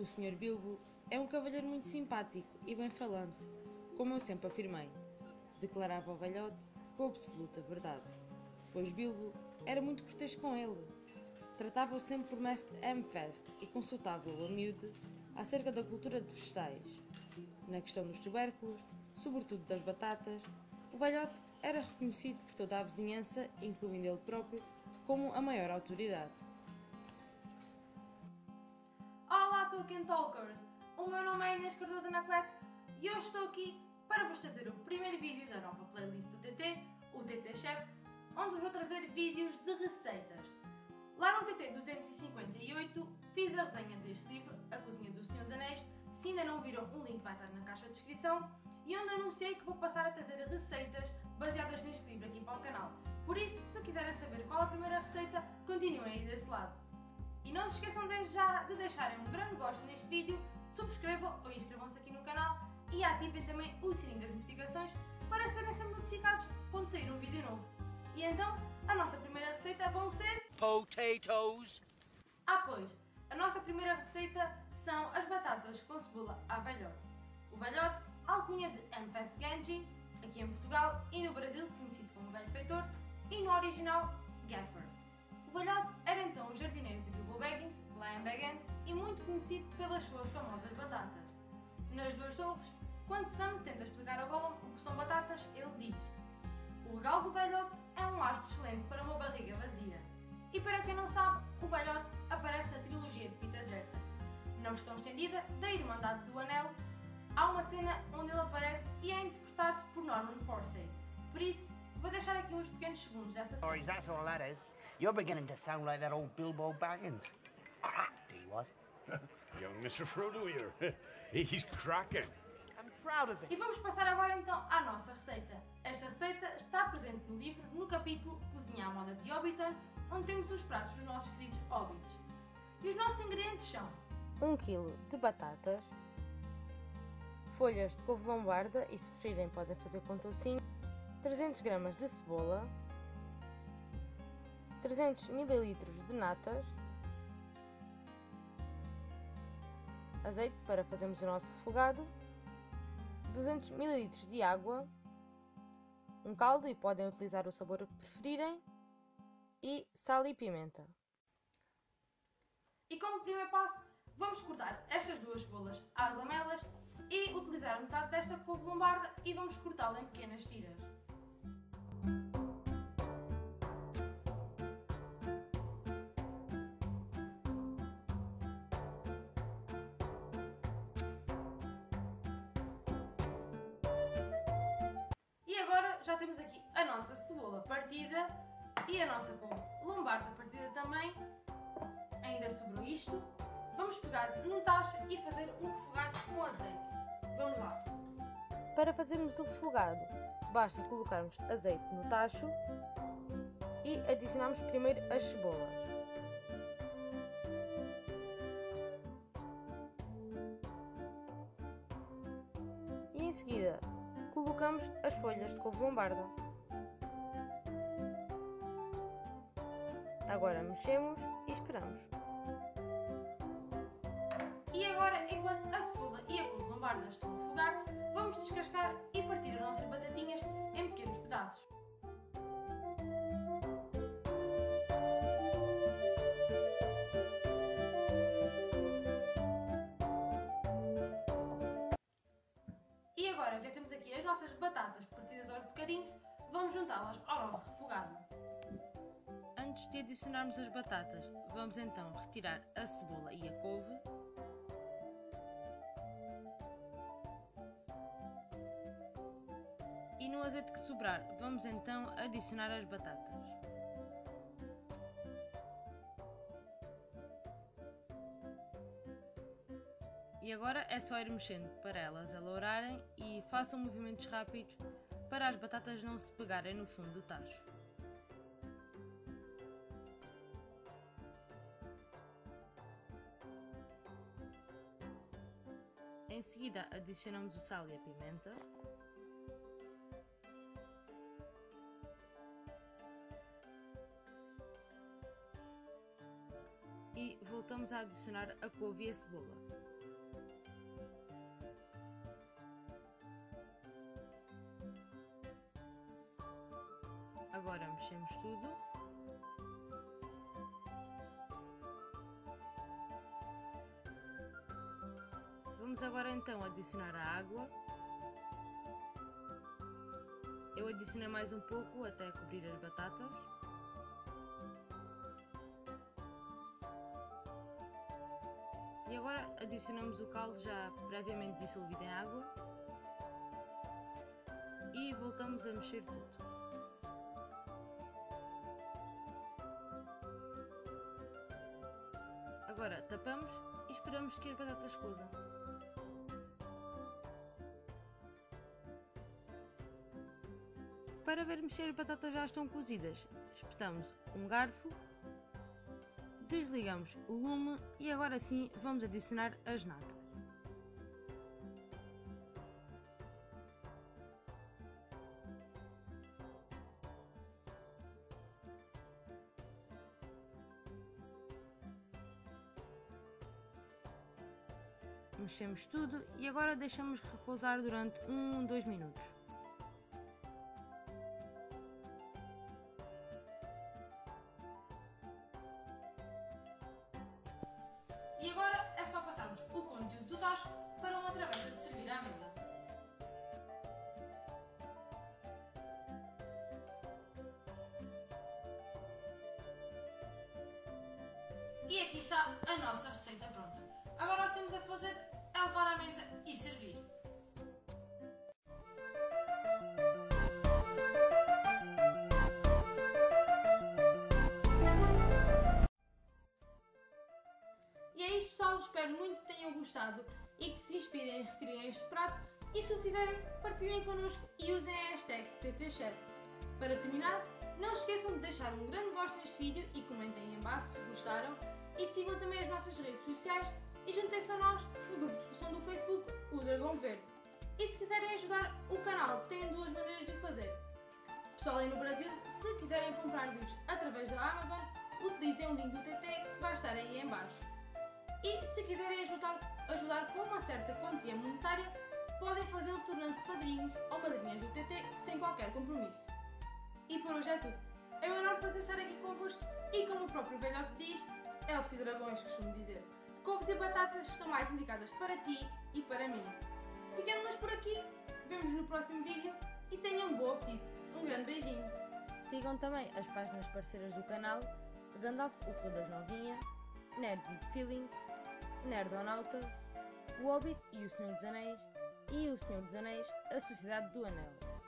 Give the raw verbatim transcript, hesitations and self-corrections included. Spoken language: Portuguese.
O senhor Bilbo é um cavalheiro muito simpático e bem falante, como eu sempre afirmei, declarava o velhote com absoluta verdade, pois Bilbo era muito cortês com ele. Tratava-o sempre por Mestre Hamfast e consultava-o a miúde acerca da cultura de vegetais. Na questão dos tubérculos, sobretudo das batatas, o velhote era reconhecido por toda a vizinhança, incluindo ele próprio, como a maior autoridade. Olá, Tolkien Talkers! O meu nome é Inês Cardoso Anacleto e hoje estou aqui para vos trazer o primeiro vídeo da nova playlist do T T, o T T Chef, onde vos vou trazer vídeos de receitas. Lá no T T duzentos e cinquenta e oito fiz a resenha deste livro, A Cozinha do Senhor dos Anéis. Se ainda não viram, o link vai estar na caixa de descrição, e onde anunciei que vou passar a trazer receitas baseadas neste livro aqui para o canal. Por isso, se quiserem saber qual a primeira receita, continuem aí desse lado. E não se esqueçam desde já de deixarem um grande gosto neste vídeo, subscrevam ou inscrevam-se aqui no canal e ativem também o sininho das notificações para serem sempre notificados quando sair um vídeo novo. E então, a nossa primeira receita vão ser... Potatoes! Ah pois, a nossa primeira receita são as batatas com cebola à velhote. O velhote, alcunha de Hamfast Genji, aqui em Portugal e no Brasil conhecido como Velho Feitor, e no original Gaffer. O velhote era então o jardineiro de Bilbo Baggins, lá em Bag End, e muito conhecido pelas suas famosas batatas. Nas Duas Torres, quando Sam tenta explicar a Gollum o que são batatas, ele diz: o regalo do velhote é um lasto excelente para uma barriga vazia. E para quem não sabe, o velhote aparece na trilogia de Peter Jackson. Na versão estendida da Irmandade do Anel, há uma cena onde ele aparece e é interpretado por Norman Forsay. Por isso, vou deixar aqui uns pequenos segundos dessa cena. Sorry, that's all that is. You're beginning to sound like that old Bilbo Baggins. Cracked, he was. Young Mister Frodo here. He's cracking. I'm proud of it. E vamos passar agora então à nossa receita. Esta receita está presente no livro, no capítulo Cozinhar à moda de Hobbiton, onde temos os pratos dos nossos queridos hobbits. E os nossos ingredientes são um quilo de batatas, folhas de couve-lombarda e, se preferirem, podem fazer com toucinho, trezentas gramas de cebola, trezentos mililitros de natas, azeite para fazermos o nosso refogado, duzentos mililitros de água, um caldo e podem utilizar o sabor que preferirem, e sal e pimenta. E como primeiro passo, vamos cortar estas duas cebolas às lamelas e utilizar metade desta couve-lombarda e vamos cortá-la em pequenas tiras. E agora já temos aqui a nossa cebola partida e a nossa couve-lombarda partida também. Ainda sobrou isto. Vamos pegar num tacho e fazer um refogado com azeite. Vamos lá. Para fazermos o refogado, basta colocarmos azeite no tacho e adicionarmos primeiro as cebolas. E em seguida, colocamos as folhas de couve-lombarda. Agora mexemos e esperamos. E agora, enquanto a cebola e a couve-lombarda estão a refogar, vamos descascar e partir as nossas batatinhas em pequenos pedaços. E agora que já temos aqui as nossas batatas partidas aos bocadinhos, vamos juntá-las ao nosso refogado. Antes de adicionarmos as batatas, vamos então retirar a cebola e a couve. E no azeite que sobrar, vamos então adicionar as batatas. E agora é só ir mexendo para elas alourarem e façam movimentos rápidos para as batatas não se pegarem no fundo do tacho. Em seguida adicionamos o sal e a pimenta. E voltamos a adicionar a couve e a cebola. Agora mexemos tudo. Vamos agora então adicionar a água. Eu adicionei mais um pouco até cobrir as batatas. E agora adicionamos o caldo já previamente dissolvido em água. E voltamos a mexer tudo. Agora tapamos e esperamos que as batatas cozam. Para vermos se as batatas já estão cozidas, espetamos um garfo, desligamos o lume e agora sim vamos adicionar as natas. Mexemos tudo e agora deixamos repousar durante um, dois minutos. E agora é só passarmos o conteúdo do tacho para uma travessa de servir à mesa. E aqui está a nossa receita pronta. Agora o que temos a fazer é levar à mesa e servir. E é isto, pessoal, espero muito que tenham gostado e que se inspirem e recriem este prato, e se o fizerem, partilhem connosco e usem a hashtag T T Chef. Para terminar, não se esqueçam de deixar um grande gosto neste vídeo e comentem em baixo se gostaram, e sigam também as nossas redes sociais e juntem-se a nós no grupo de discussão do Facebook, o Dragão Verde. E se quiserem ajudar o canal, têm duas maneiras de o fazer. Pessoal aí no Brasil, se quiserem comprar livros através da Amazon, utilizem o link do T T que vai estar aí em baixo. E se quiserem ajudar, ajudar com uma certa quantia monetária, podem fazê-lo tornando-se padrinhos ou madrinhas do T T sem qualquer compromisso. E por hoje é tudo. É um enorme prazer estar aqui convosco e, como o próprio velhote diz, é o Cidra Dragões, costumo dizer. Couves e batatas estão mais indicadas para ti e para mim. Ficamos por aqui, vemos no próximo vídeo e tenham um bom apetite. Um grande beijinho. Sigam também as páginas parceiras do canal, Gandalf, o Corredor das Novinha, Nerd Deep Feelings, Nerdonauta, o Hobbit e o Senhor dos Anéis, e o Senhor dos Anéis, a Sociedade do Anel.